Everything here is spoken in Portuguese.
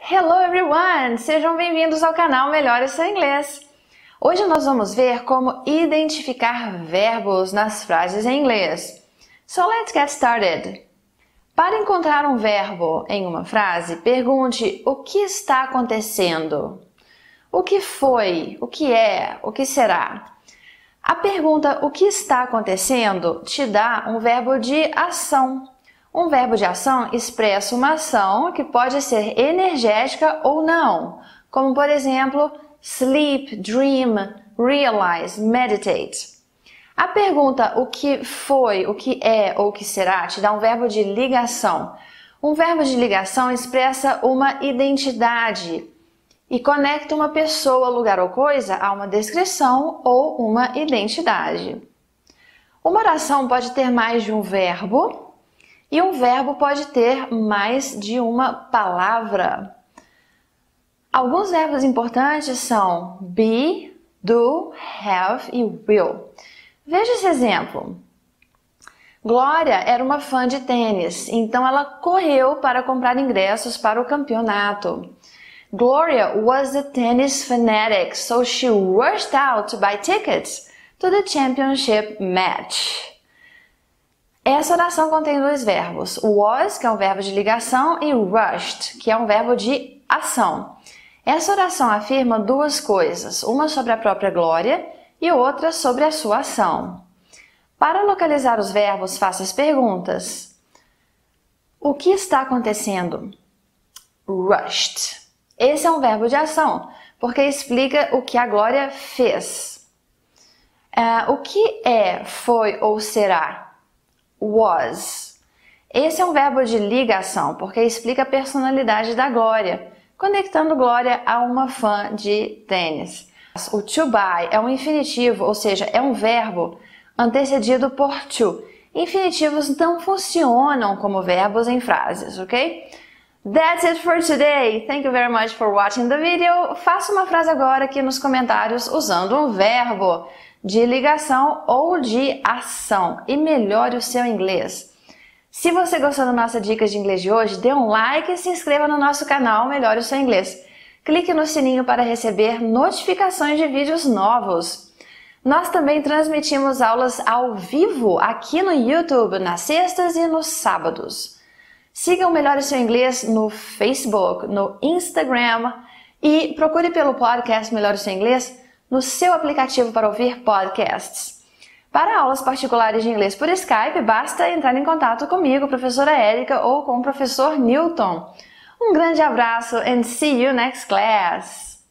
Hello everyone! Sejam bem-vindos ao canal Melhore Seu Inglês. Hoje nós vamos ver como identificar verbos nas frases em inglês. So let's get started. Para encontrar um verbo em uma frase, pergunte o que está acontecendo. O que foi? O que é? O que será? A pergunta o que está acontecendo te dá um verbo de ação. Um verbo de ação expressa uma ação que pode ser energética ou não, como por exemplo, sleep, dream, realize, meditate. A pergunta o que foi, o que é ou o que será te dá um verbo de ligação. Um verbo de ligação expressa uma identidade e conecta uma pessoa, lugar ou coisa a uma descrição ou uma identidade. Uma oração pode ter mais de um verbo. E um verbo pode ter mais de uma palavra. Alguns verbos importantes são be, do, have e will. Veja esse exemplo. Glória era uma fã de tênis, então ela correu para comprar ingressos para o campeonato. Gloria was a tennis fanatic, so she rushed out to buy tickets to the championship match. Essa oração contém dois verbos, was, que é um verbo de ligação, e rushed, que é um verbo de ação. Essa oração afirma duas coisas, uma sobre a própria Glória e outra sobre a sua ação. Para localizar os verbos, faça as perguntas. O que está acontecendo? Rushed. Esse é um verbo de ação, porque explica o que a Glória fez. O que é, foi ou será? Was. Esse é um verbo de ligação, porque explica a personalidade da Glória, conectando Glória a uma fã de tênis. O to buy é um infinitivo, ou seja, é um verbo antecedido por to. Infinitivos não funcionam como verbos em frases, ok? That's it for today. Thank you very much for watching the video. Faça uma frase agora aqui nos comentários usando um verbo de ligação ou de ação e melhore o seu inglês. Se você gostou da nossa dica de inglês de hoje, dê um like e se inscreva no nosso canal Melhore o Seu Inglês. Clique no sininho para receber notificações de vídeos novos. Nós também transmitimos aulas ao vivo aqui no YouTube nas sextas e nos sábados. Siga o Melhore o Seu Inglês no Facebook, no Instagram e procure pelo podcast Melhore o Seu Inglês no seu aplicativo para ouvir podcasts. Para aulas particulares de inglês por Skype, basta entrar em contato comigo, professora Érica, ou com o professor Newton. Um grande abraço and see you next class!